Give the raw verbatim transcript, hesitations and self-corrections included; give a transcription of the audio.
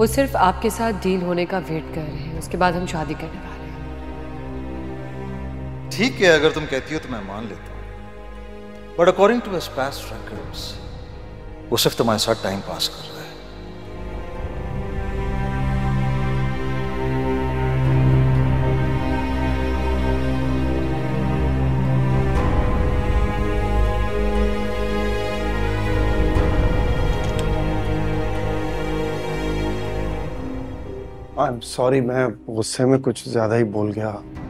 वो सिर्फ आपके साथ डील होने का वेट कर रहे हैं, उसके बाद हम शादी करने वाले हैं। ठीक है, अगर तुम कहती हो तो मैं मान लेता हूँ, but according to his past records वो सिर्फ तुम्हारे साथ टाइम पास कर रहा है। आई एम सॉरी, मैं गुस्से में कुछ ज्यादा ही बोल गया।